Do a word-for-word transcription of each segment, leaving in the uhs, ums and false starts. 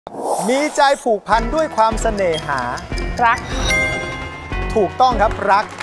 มีใจผูกพันด้วยความเสน่หารักถูกต้องครับรัก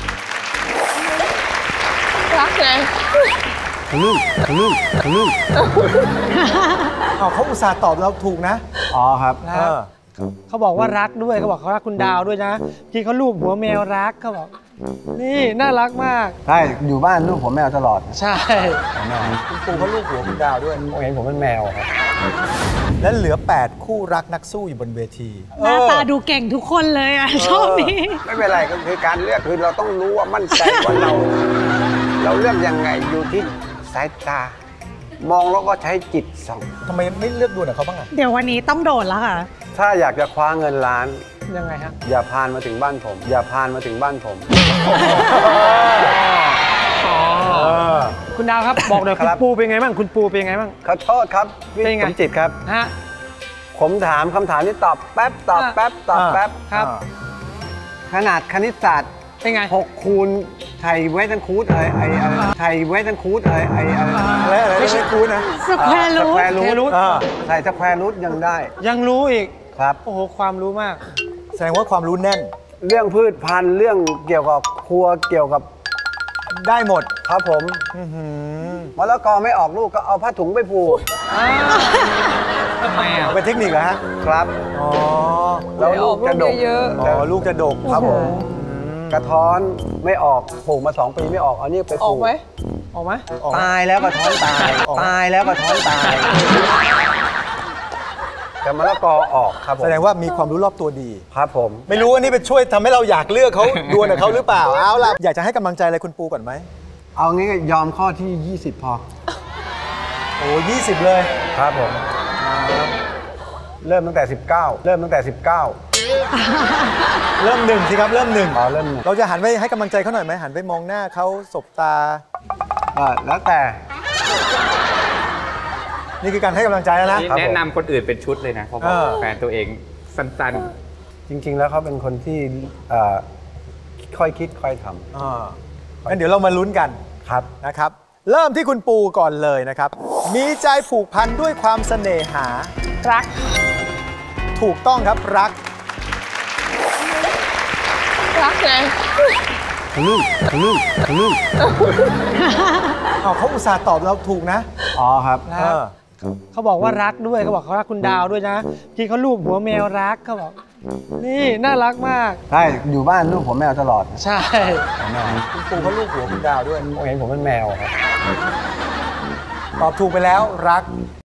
รักไงทะลึ่งทะลึ่งทะลึ่งเอาเขาอุตส่าห์ตอบเราถูกนะอ๋อครับเขาบอกว่ารักด้วยเขาบอกเขารักคุณดาวด้วยนะที่เขาลูบหัวแมวรักเขาบอกนี่น่ารักมากใช่อยู่บ้านลูกผมแมวตลอดใช่คุณปู่เขาลูบหัวคุณดาวด้วยเห็นผมเป็นแมวครับและเหลือแปดคู่รักนักสู้อยู่บนเวทีหน้าตาดูเก่งทุกคนเลยอ่ะชอบนี้ไม่เป็นไรก็คือการเลือกคือเราต้องรู้ว่ามั่นใจว่าเราเราเลือกยังไงอยู่ที่สายตามองแล้วก็ใช้จิตส่องทำไมไม่เลือกดูหน่อยเขาบ้างอ่ะเดี๋ยววันนี้ต้องโดดแล้วค่ะถ้าอยากจะคว้าเงินล้านยังไงฮะอย่าพานมาถึงบ้านผมอย่าพานมาถึงบ้านผมคุณดาวครับบอกหน่อยคุณปูเป็นไงบ้างคุณปูเป็นไงบ้างขอโทษครับพี่สมจิตครับฮะผมถามคำถามนี้ตอบแป๊บตอบแป๊บตอบแป๊บครับขนาดคณิตศาสตร์เป็นไงหกคูณไทยเวทันคูดอะไรไอ้ไทยเวทันคูดอะไรไอ้อะไรอะไรไม่ใช่คูดนะสแควร์รูทใส่สแควร์รูทยังได้ยังรู้อีกครับโอ้โหความรู้มากแสดงว่าความรู้แน่นเรื่องพืชพันธุ์เรื่องเกี่ยวกับครัวเกี่ยวกับได้หมดครับผมมะละกอไม่ออกลูกก็เอาผ้าถุงไปผูกทำไมอ่ะเป็นเทคนิคเหรอฮะครับอ๋อแล้วลูกจะดกเยอะอ๋อลูกจะดกครับผมกระท้อนไม่ออกปลูกมาสองปีไม่ออกเอานี่ไปปลูกออกไหมออกไหมตายแล้วกระท้อนตายตายแล้วกระท้อนตายแต่มะละกอออกครับผมแสดงว่ามีความรู้รอบตัวดีครับผมไม่รู้ว่านี่เป็นช่วยทำให้เราอยากเลือกเขาดวลกับเขาหรือเปล่าเอาล่ะอยากจะให้กำลังใจอะไรคุณปูก่อนไหมเอางี้ยอมข้อที่ยี่สิบพอโอ้ยี่สิบเลยครับผมเริ่มตั้งแต่สิบเก้าเริ่มตั้งแต่สิบเก้าเริ่มหนึ่งสิครับเริ่มหนึ่งอ๋อเริ่มหนึ่งเราจะหันไปให้กำลังใจเขาหน่อยไหมหันไปมองหน้าเขาสบตาอ่าแล้วแต่นี่คือการให้กำลังใจแล้วนะแนะนำคนอื่นเป็นชุดเลยนะเพราะว่าแฟนตัวเองสั้นๆจริงๆแล้วเขาเป็นคนที่ค่อยคิดค่อยทำงั้นเดี๋ยวเรามาลุ้นกันครับนะครับเริ่มที่คุณปูก่อนเลยนะครับมีใจผูกพันด้วยความเสน่หารักถูกต้องครับรักรักไงทะลึ่งทะลึ่งทะลึ่งเอาเขาอุตส่าห์ตอบเราถูกนะอ๋อครับเขาบอกว่ารักด้วยเขาบอกเขารักคุณดาวด้วยนะที่เขาลูบหัวแมวรักเขาบอกนี่น่ารักมากใช่อยู่บ้านลูกผมแมวตลอดใช่คุณปูเขาลูบหัวคุณดาวด้วยเห็นผมเป็นแมวครับตอบถูกไปแล้วรัก